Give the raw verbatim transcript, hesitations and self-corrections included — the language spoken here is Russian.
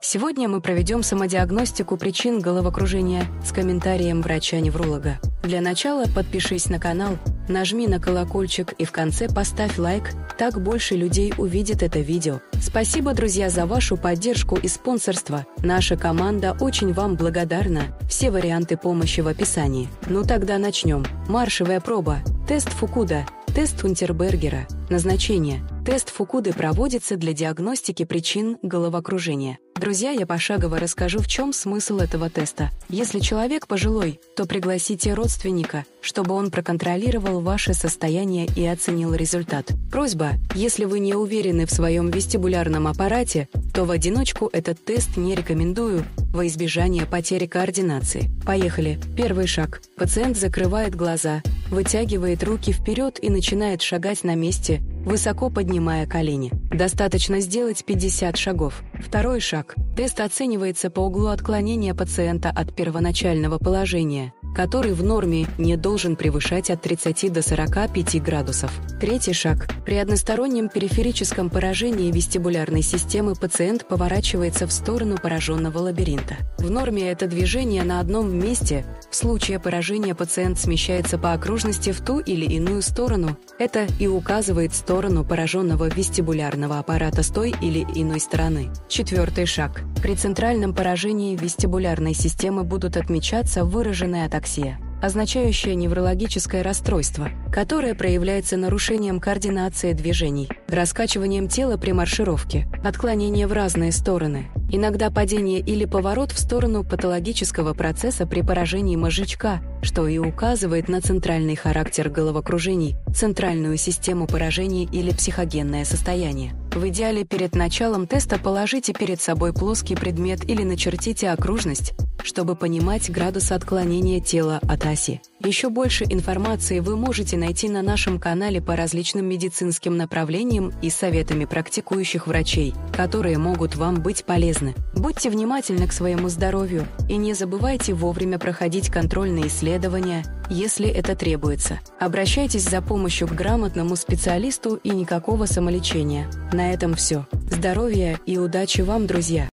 Сегодня мы проведем самодиагностику причин головокружения с комментарием врача-невролога. Для начала подпишись на канал, нажми на колокольчик и в конце поставь лайк, так больше людей увидит это видео. Спасибо, друзья, за вашу поддержку и спонсорство. Наша команда очень вам благодарна. Все варианты помощи в описании. Ну тогда начнем. Маршевая проба. Тест Фукуда. Тест Унтербергера. Назначение. Тест Фукуды проводится для диагностики причин головокружения. Друзья, я пошагово расскажу, в чем смысл этого теста. Если человек пожилой, то пригласите родственника, чтобы он проконтролировал ваше состояние и оценил результат. Просьба: если вы не уверены в своем вестибулярном аппарате, то в одиночку этот тест не рекомендую во избежание потери координации. Поехали. Первый шаг. Пациент закрывает глаза, вытягивает руки вперед и начинает шагать на месте, высоко поднимая колени. Достаточно сделать пятьдесят шагов. Второй шаг. Тест оценивается по углу отклонения пациента от первоначального положения, который в норме не должен превышать от тридцати до сорока пяти градусов. Третий шаг. При одностороннем периферическом поражении вестибулярной системы пациент поворачивается в сторону пораженного лабиринта. В норме это движение на одном месте. В случае поражения пациент смещается по окружности в ту или иную сторону. Это и указывает сторону пораженного вестибулярного аппарата с той или иной стороны. Четвертый шаг. При центральном поражении вестибулярной системы будут отмечаться выраженная атаксия, означающая неврологическое расстройство, которое проявляется нарушением координации движений, раскачиванием тела при маршировке, отклонение в разные стороны, иногда падение или поворот в сторону патологического процесса при поражении мозжечка, что и указывает на центральный характер головокружений, центральную систему поражений или психогенное состояние. В идеале перед началом теста положите перед собой плоский предмет или начертите окружность, чтобы понимать градус отклонения тела от оси. Еще больше информации вы можете найти на нашем канале по различным медицинским направлениям и советами практикующих врачей, которые могут вам быть полезны. Будьте внимательны к своему здоровью и не забывайте вовремя проходить контрольные исследования, если это требуется. Обращайтесь за помощью к грамотному специалисту и никакого самолечения. На этом все. Здоровья и удачи вам, друзья!